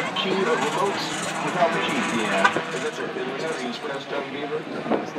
Chief remotes without the chief. Yeah. Is that the express dumb beaver?